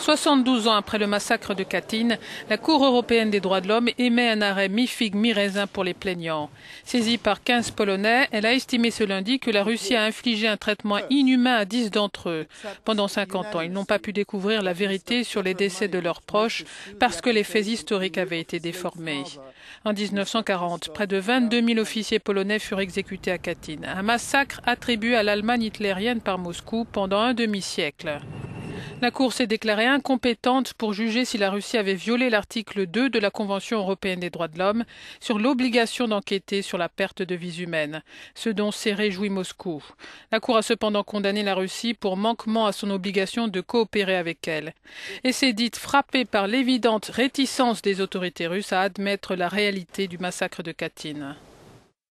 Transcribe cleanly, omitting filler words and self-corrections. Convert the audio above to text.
72 ans après le massacre de Katyn, la Cour européenne des droits de l'homme émet un arrêt mi-figue mi-raisin pour les plaignants. Saisie par 15 Polonais, elle a estimé ce lundi que la Russie a infligé un traitement inhumain à 10 d'entre eux. Pendant 50 ans, ils n'ont pas pu découvrir la vérité sur les décès de leurs proches parce que les faits historiques avaient été déformés. En 1940, près de 22 000 officiers polonais furent exécutés à Katyn, un massacre attribué à l'Allemagne hitlérienne par Moscou pendant un demi-siècle. La Cour s'est déclarée incompétente pour juger si la Russie avait violé l'article 2 de la Convention européenne des droits de l'homme sur l'obligation d'enquêter sur la perte de vies humaines, ce dont s'est réjoui Moscou. La Cour a cependant condamné la Russie pour manquement à son obligation de coopérer avec elle et s'est dite frappée par l'évidente réticence des autorités russes à admettre la réalité du massacre de Katyn.